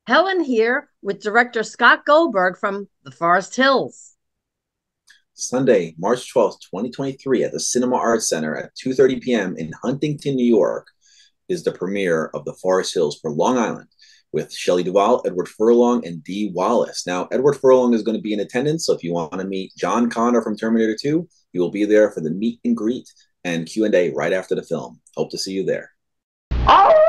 Helen here with director Scott Goldberg from the Forest Hills. Sunday, March 12th, 2023 at the Cinema Arts Center at 2:30 p.m. in Huntington, New York is the premiere of The Forest Hills for Long Island with Shelley Duvall, Edward Furlong, and Dee Wallace. Now, Edward Furlong is going to be in attendance, so if you want to meet John Connor from Terminator 2, he will be there for the meet and greet and Q&A right after the film. Hope to see you there. Oh!